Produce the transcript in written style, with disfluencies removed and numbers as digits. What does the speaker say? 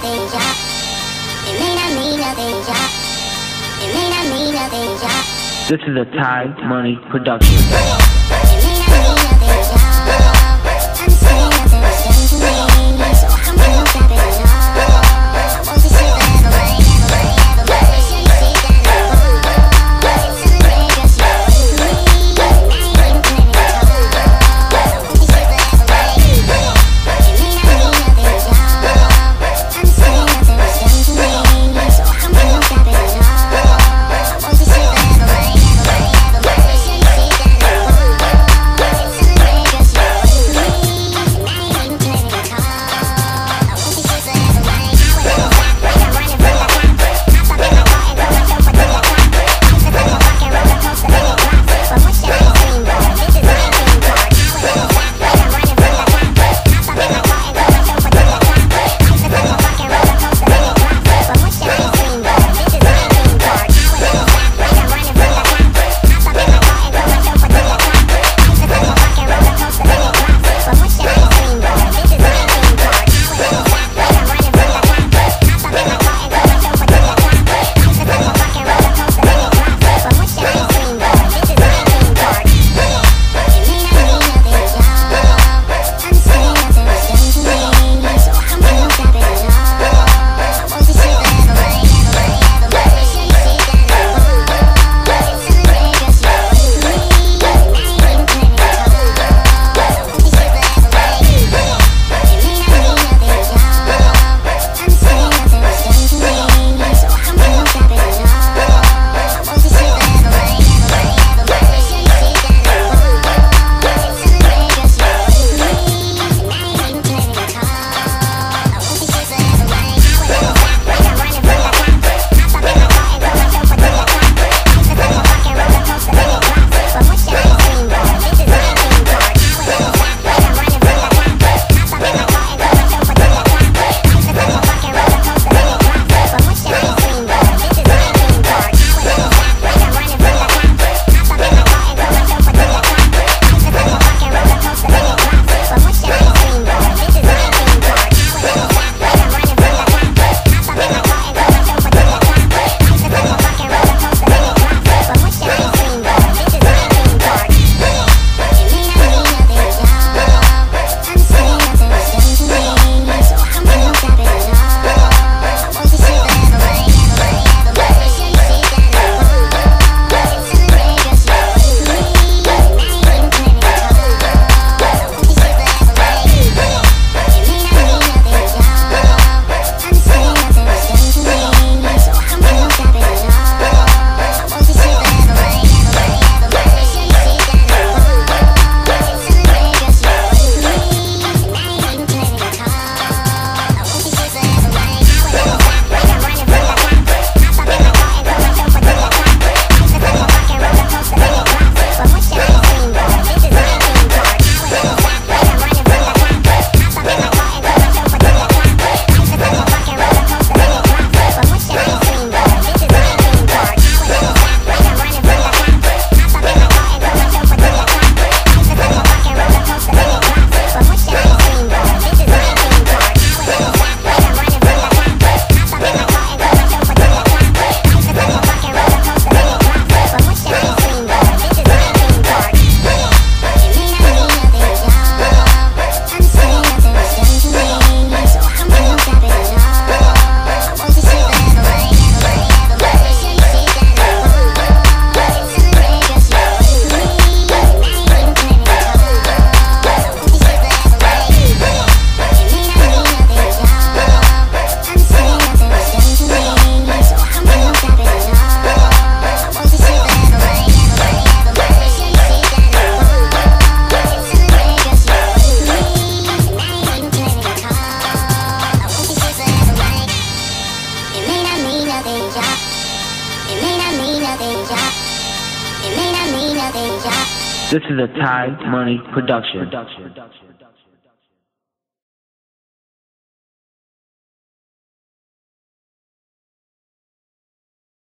nothing, yeah. It may not mean nothing, yeah. It may not mean nothing, yeah. This is a Ty Money production. It may not mean nothing, yeah. I'm saying nothing was done to me, so I'm gonna stop it now. I want this shit forever, forever, forever. Sure you see that I'm wrong. It's a nigga, girl, she wants me. I ain't even planning to talk. I want this shit forever, forever. It may not mean nothing, yeah. I'm saying nothing was done to me, so I'm gonna stop it now. I want this shit forever, forever, forever. Sure you see that I'm wrong. It's a nigga, girl, she wants me. I ain't even planning to talk. I want this shit forever, forever. I would never stop, like I'm running from the clock. Hop up in my car and throw myself up to the top. Life is like a fucking roller coaster and it drops. But what should I scream for? This is my dream car. I would never stop, like I'm running from the clock. Hop up in my car and throw myself up to the top. Life is like a fucking roller coaster and it drops. But what should I scream for? This is my dream car. I would never stop, like I'm running from the clock. Hop up in my car and throw myself up to the top. Life is like a fucking roller coaster and it drops. But what should I scream for? This is my dream car. I would never stop, like I'm running from the clock. Hop up in my car and throw myself up to the top. Life is like a fucking roller coaster and it drops. But what should I scream for? This is my dream car. It may not mean nothing, yeah. I'm saying nothing was done to me, so I'm gonna stop it now. I want this shit forever, forever, forever. Sure you see that I'm wrong. It's a nigga, girl, she wants me. I ain't even planning to talk. I want this shit forever, forever. It may not mean nothing, yeah. I'm saying nothing was done to me, so I'm gonna stop it now. I want this shit forever, forever, forever. Sure you see that I'm wrong. It's a nigga, girl, she wants me. I ain't even planning to talk. I want this shit forever, forever. I would never stop, like I'm running from the clock. Hop up in my car and throw myself up to the top. Life is like a fucking roller coaster and it drops. But what should I scream for? This is my dream car. I would never stop, like I'm running from the clock. Hop up in my car and throw myself up to the top. Life is like a fucking roller coaster and it drops. But what should I scream for? This is my dream car. I would never stop, like I'm running from the clock. Hop up in my car and throw myself up to the top. Life is like a fucking roller coaster and it drops. But what should I scream for? This is my dream car. I would never stop, like I'm running from the clock. Hop up in my car and throw myself up to the top. Life is like a fucking roller coaster and it drops. But what should I scream for? This is my dream car. It may not mean nothing, yeah. I'm saying nothing was done to me, so I'm gonna stop it now. I want this shit forever, forever, forever. Sure you see that I'm wrong. It's a nigga, girl, she wants me. I ain't even planning to talk. I want this shit forever, forever. It may not mean nothing, yeah. I'm saying nothing was done to me, so I'm gonna stop it now. I want this shit forever, forever, forever. Sure you see that I'm wrong. It's a nigga, girl, she wants me. I ain't even planning to talk. I want this shit forever, forever. I would never stop, like I'm running from the clock. Hop up in my car and throw myself up to the top. Life is like a fucking roller coaster and it drops. But what should I scream for? This is my dream car. I would never stop, like I'm running from the clock. Hop up in my car and throw myself up to the top. Life is like a fucking roller coaster and it drops. But what should I scream for? This is my dream car. I would never stop, like I'm running from the clock. Hop up in my car and throw myself up to the top. Life is like a fucking roller coaster and it drops. But what should I scream for? This is my dream car. I would never stop, like I'm running from the clock. Hop up in my car and throw myself up to the top. Life is like a fucking roller coaster and it drops. But what should I scream for? This is my dream car. It may not mean nothing, yeah. I'm saying nothing was done to me, so I'm gonna stop it now. I want this shit forever, forever, forever. Sure you see that I'm wrong. It's a nigga, girl, she wants me. I ain't even planning to talk. I want this shit forever, forever. It may not mean nothing, yeah. I'm saying nothing was done to me, so I'm gonna stop it now. I want this shit forever, forever, forever. Sure you see that I'm wrong. It's a nigga, girl, she wants me. I ain't even planning to talk. I want this shit forever, forever. It may not mean nothing, yeah. It may not mean nothing, yeah. It may not mean nothing, yeah. This is a Ty Money production.